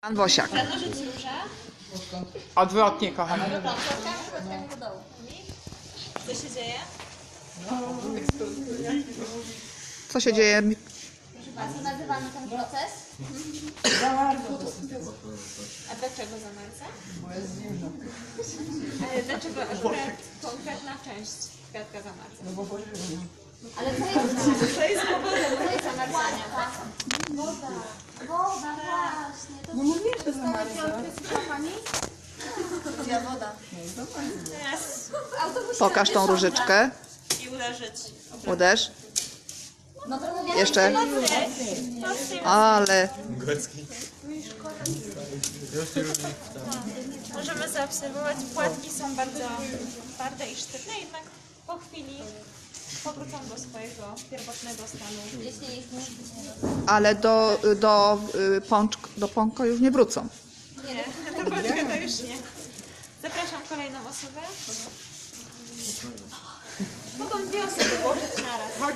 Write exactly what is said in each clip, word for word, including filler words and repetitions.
Pan Wosiak. Zanurzyć różę. Odwrotnie, kocham. Kropkami, kropkami do dołu. Co się dzieje? Co się dzieje? Proszę Państwa, nazywamy ten proces. A dlaczego zamarza? Ale dlaczego akurat konkretna część kwiatka zamarza? Ale co jest, co jest powodem tej zamarzania? Woda. Woda, właśnie. To no mówisz, że zamarza. Pani? Ja woda. Teraz Pokaż tą różyczkę. i uderzyć. Uderz. No to mówię, Jeszcze. mocniej. Ale Możemy zaobserwować, płatki są bardzo twarde i sztywne, jednak po chwili powrócą do swojego pierwotnego stanu. Jeśli ich nie ale do, do, y, pączk, do pąka już nie wrócą. Nie, to poczekaj, to już nie. Zapraszam kolejną osobę. Mogą dwie osoby włożyć naraz.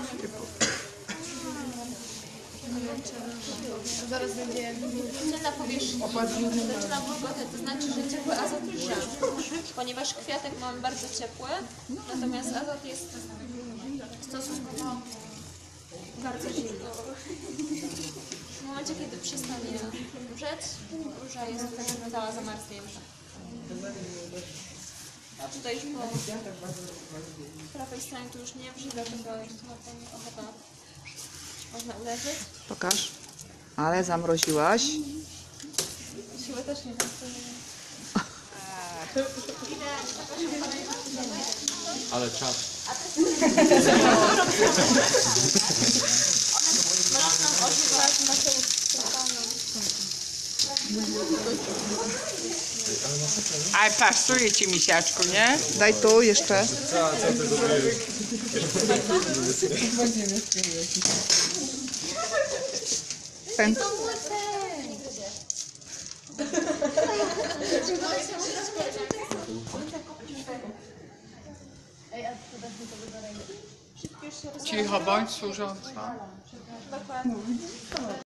Zaraz będzie na powierzchni. Zaczyna bulgotać, to znaczy, że ciepły azot grze. Ponieważ kwiatek mamy bardzo ciepły, natomiast azot jest stosunkowo bardzo zimny. W momencie, kiedy przestanie grzeć, róża jest wtedy cała zamarznięta. A tutaj już po prawej stronie to już nie wrze, dlatego jeszcze ma Pani ochotę. Można uderzyć. Pokaż. Ale zamroziłaś. Siły też nie zastosuję. Ale czas. Mroczną ożywać na tył spokojną. Ale pasuje ci, misiaczku, nie? Daj tu jeszcze. Ten. Cicho bądź, służąca. Dokładnie.